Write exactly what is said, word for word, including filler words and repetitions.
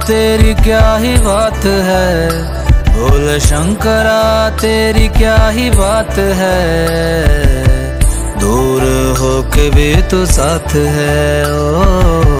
तेरी क्या ही बात है, भोले शंकरा तेरी क्या ही बात है, दूर होके भी तू साथ है। ओ